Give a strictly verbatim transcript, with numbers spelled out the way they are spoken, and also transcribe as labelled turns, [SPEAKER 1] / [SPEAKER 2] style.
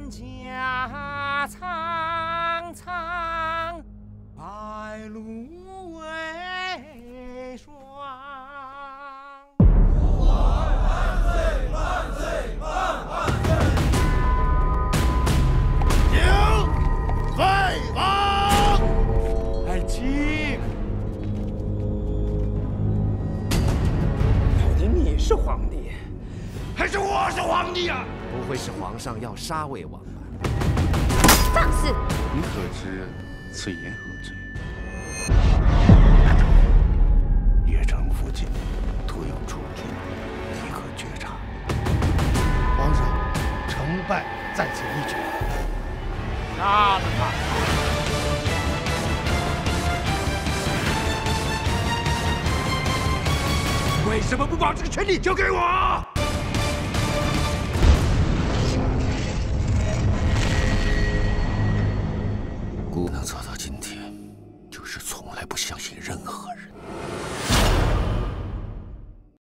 [SPEAKER 1] 家苍苍，白露为霜。万岁！万岁！万万岁！
[SPEAKER 2] 请废王。
[SPEAKER 1] 爱卿，
[SPEAKER 3] 到底你是皇帝，
[SPEAKER 2] 还是我是皇帝啊？
[SPEAKER 4] 不会是皇上要杀魏王吧？
[SPEAKER 5] 放肆！
[SPEAKER 2] 你可知此言何罪？邺城附近突有楚军，你可觉察？
[SPEAKER 6] 皇上，成败在此一举。
[SPEAKER 1] 杀了他！
[SPEAKER 2] 为什么不把这个权利交给我？
[SPEAKER 7] 姑能走到今天，就是从来不相信任何人。